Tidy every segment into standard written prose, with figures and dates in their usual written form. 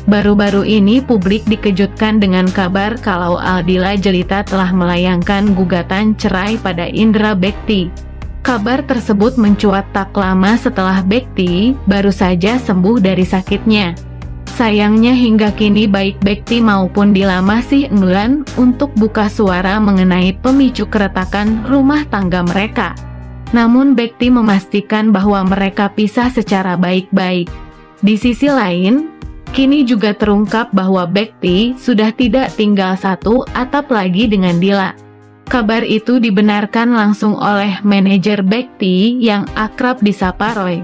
Baru-baru ini publik dikejutkan dengan kabar kalau Aldila Jelita telah melayangkan gugatan cerai pada Indra Bekti. Kabar tersebut mencuat tak lama setelah Bekti baru saja sembuh dari sakitnya. Sayangnya hingga kini baik Bekti maupun Dila masih enggan untuk buka suara mengenai pemicu keretakan rumah tangga mereka. Namun Bekti memastikan bahwa mereka pisah secara baik-baik. Di sisi lain, kini juga terungkap bahwa Bekti sudah tidak tinggal satu atap lagi dengan Dila. Kabar itu dibenarkan langsung oleh manajer Bekti yang akrab disapa Roy.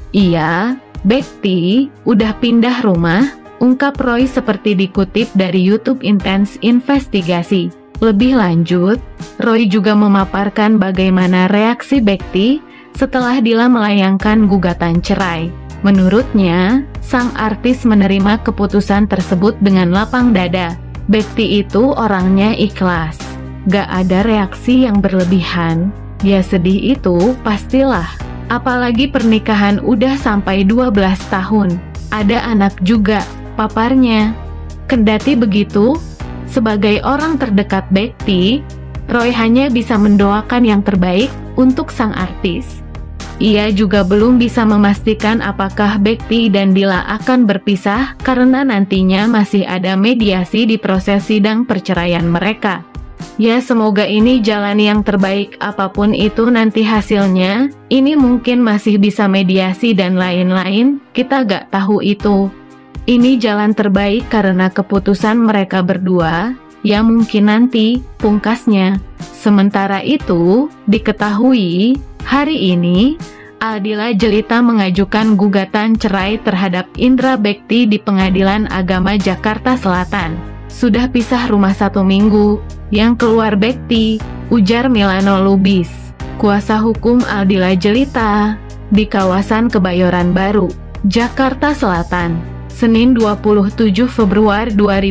Iya, Bekti udah pindah rumah, ungkap Roy seperti dikutip dari YouTube Intense Investigasi. Lebih lanjut, Roy juga memaparkan bagaimana reaksi Bekti setelah Dila melayangkan gugatan cerai. Menurutnya, sang artis menerima keputusan tersebut dengan lapang dada. Bekti itu orangnya ikhlas, gak ada reaksi yang berlebihan. Ya sedih itu pastilah, apalagi pernikahan udah sampai 12 tahun. Ada anak juga, paparnya. Kendati begitu, sebagai orang terdekat Bekti, Roy hanya bisa mendoakan yang terbaik untuk sang artis. Ia juga belum bisa memastikan apakah Bekti dan Dila akan berpisah karena nantinya masih ada mediasi di proses sidang perceraian mereka. Ya semoga ini jalan yang terbaik apapun itu nanti hasilnya, ini mungkin masih bisa mediasi dan lain-lain, kita gak tahu itu. Ini jalan terbaik karena keputusan mereka berdua, ya mungkin nanti, pungkasnya. Sementara itu, diketahui, hari ini, Aldila Jelita mengajukan gugatan cerai terhadap Indra Bekti di Pengadilan Agama Jakarta Selatan. Sudah pisah rumah 1 minggu, yang keluar Bekti, ujar Milano Lubis, kuasa hukum Aldila Jelita, di kawasan Kebayoran Baru, Jakarta Selatan, Senin 27 Februari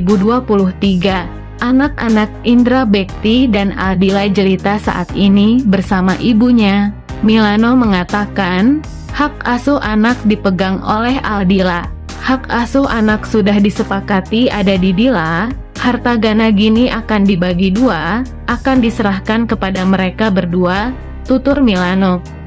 2023. Anak-anak Indra Bekti dan Aldila Jelita saat ini bersama ibunya. Milano mengatakan, hak asuh anak dipegang oleh Aldila. Hak asuh anak sudah disepakati ada di Dila, harta Gana Gini akan dibagi 2, akan diserahkan kepada mereka berdua, tutur Milano.